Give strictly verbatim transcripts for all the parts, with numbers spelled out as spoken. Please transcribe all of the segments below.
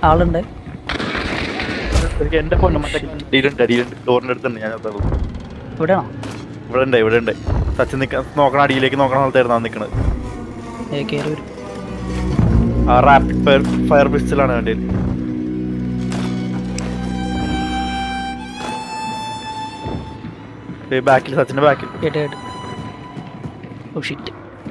ആളുണ്ട്. എന്റെ ഫോൺ അടിയിലുണ്ട്, അടിയിലുണ്ട്. ഡോറിന്റെ അടുത്ത് തന്നെ. ഞാൻ ഇവിടെയാണോ? ഇവിടെ ഉണ്ട്, ഇവിടെ ഉണ്ട്. സച്ചിൻ നിക്ക നോക്കണം, അടിയിലേക്ക് നോക്കണ സ്ഥലത്തായിരുന്നു നിക്കണത്. കയറി വരും. ആ റാപ്പിഡ് ഫയർ ഫയർ പിസ്റ്റലാണ് വേണ്ടി. ബാക്കിൽ, സച്ചിന്റെ ബാക്കിൽ. കേട്ട് കേട്ട്. Oh shit.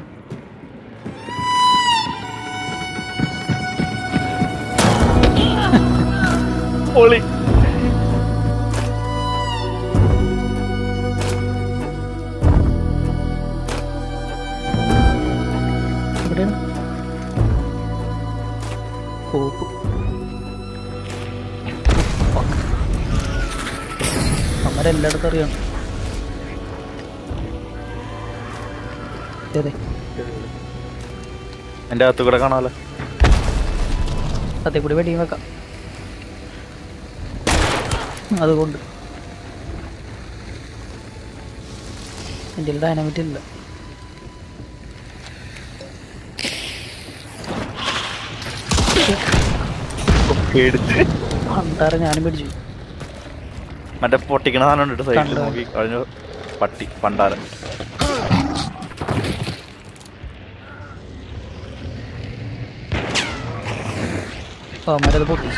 പൊളി. എവിടെയാണ്? പോപ്പു. അമ്മരെല്ലായിടത്തും അറിയാം. എന്റെ അകത്ത് കൂടെ കാണാമല്ലോ. അതേ കൂടി വെടിയും വെക്കാം. അതുകൊണ്ട് എൻ്റെ ഡൈനാമിറ്റ് ഇല്ല. പണ്ടാറ് ഞാനും പിടിച്ചു. മറ്റേ പൊട്ടിക്കണ സാധനം ഉണ്ട് സൈഡിൽ നോക്കി കഴിഞ്ഞ പട്ടി പണ്ടാരൻ. അവന്മാരത് പൊട്ടിച്ചു.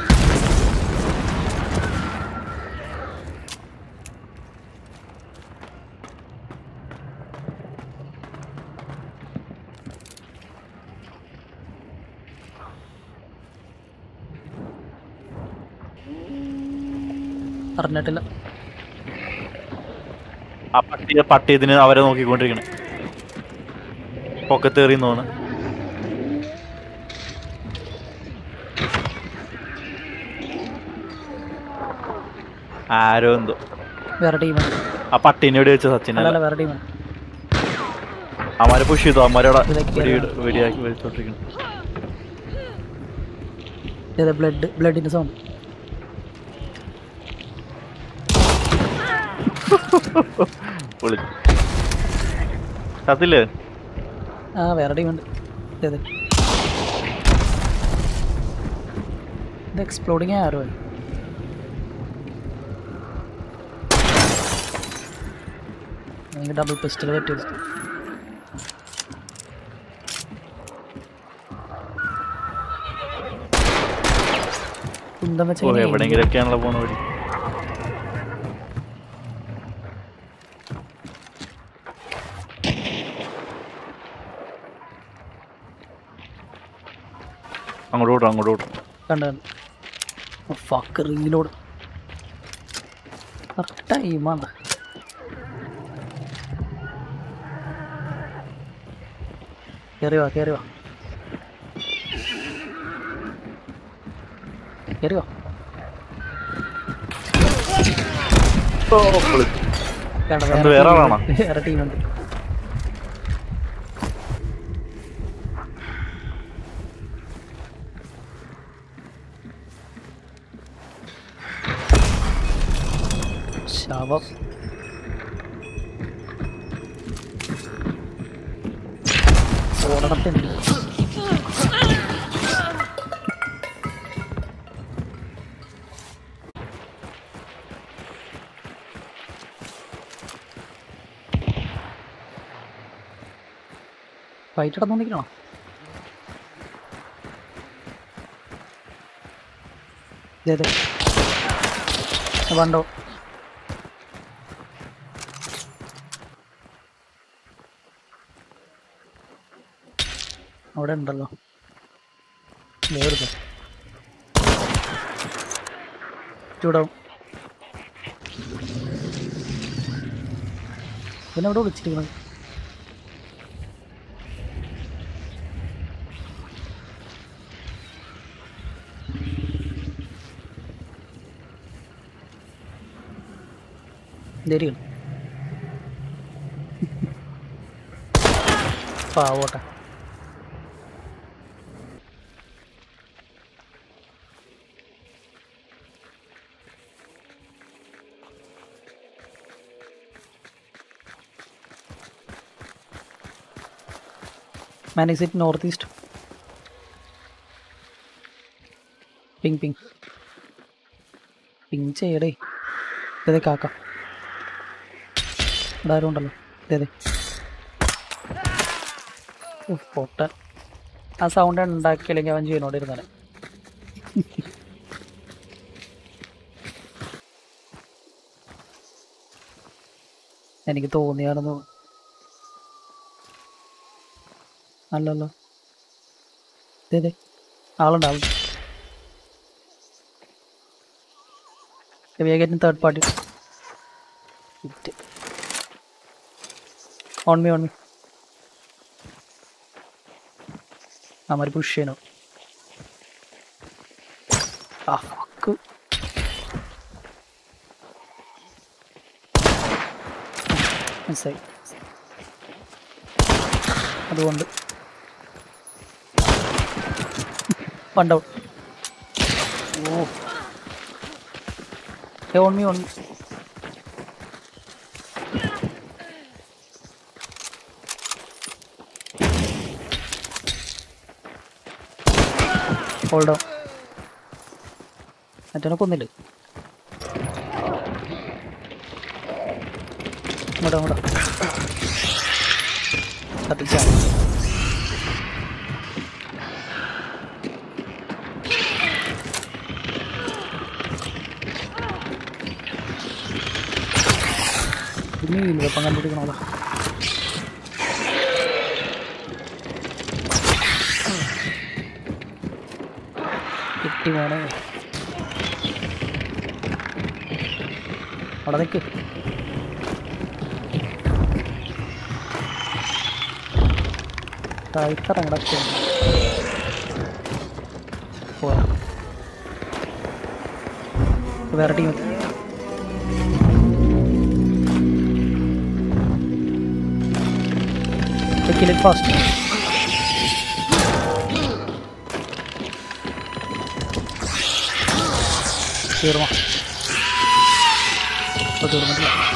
അറിഞ്ഞിട്ടില്ല. ആ പട്ടി പട്ടി ഇതിന് അവരെ നോക്കിക്കൊണ്ടിരിക്കണേ. പൊക്കത്തേറിയെന്ന് തോന്നുന്നു. ആരോ എന്തോ വേറെ ടീമാണ്. ആ പട്ടീനെ വെടി വെച്ച സച്ചിൻ. അല്ല വേറെ ടീമാണ്. അമാരെ പുഷ് ചെയ്തു. അമാരോടെ വെടിയാക്കി വെച്ചോണ്ടിരിക്കണം. ബ്ലഡ് ബ്ലഡിന്റെ സൗണ്ട്. അതില്ലേ? ആ വേറെ ടീമുണ്ട്. ഇത് എക്സ്പ്ലോഡിങ് ആരോ. ഡബിൾ പിസ്റ്റൽ പറ്റി. എവിടെയെങ്കിലൊക്കെയാണല്ലോ പോണ വഴി. അങ്ങോട്ട് വിടും, അങ്ങോട്ട് വിടും. കണ്ട ഫക്ക് റീലോഡ്. കറക്റ്റ് ടൈമാണ്. കയറി വാ, കയറി വാ, കയറി വാ. വേറെ ആളാണോ? വേറെ ടീമുണ്ട്. ശവം. ഓടണത്തില്ല. ഫൈറ്റ് നടന്നുകൊണ്ടിരിക്കണോ? അതെ വണ്ടോ. അവിടെ ഉണ്ടല്ലോ. ചൂടാവും. പിന്നെ അവിടെ വിളിച്ചിരിക്കുന്നത്. ധൈര്യം പാവോട്ടെ. Man exit northeast. Ping ping ping ചെയ്യടേ. ഇതേ കാക്ക ഇവിടെ ആരും ഉണ്ടല്ലോ. ഇതേ പൊട്ടൻ. ആ സൗണ്ട് ഉണ്ടാക്കിയില്ലെങ്കിൽ അവൻ ചെയ്യണോണ്ടിരുന്നാണ്. എനിക്ക് തോന്നിയാണെന്ന്. അല്ലല്ലോ. ഇതേ ആളുണ്ട് ആളുണ്ട്. വേഗം third party. On me on me. അവന്മാർ പുഷ് ചെയ്യണോ? ആ ഫക്ക്. മിസ്സായി. അതുകൊണ്ട് one down. Oh Hey, on me, on me. Hold on. മറ്റവനെ കൊന്നില്ല. ഇങ്ങോട്ടാ ഇങ്ങോട്ടാ കത്തിച്ചാ. പിന്നെ വെപ്പം കണ്ടുപിടിക്കണമല്ലോ. കിട്ടി മോനെ. അവിടെ നിൽക്ക്. താഴ്ത്തറങ്ങട പോയാ. വേറെ ടീം എത്തി. Kill it fast. തീർന്നോ? തീർന്നിട്ടില്ല.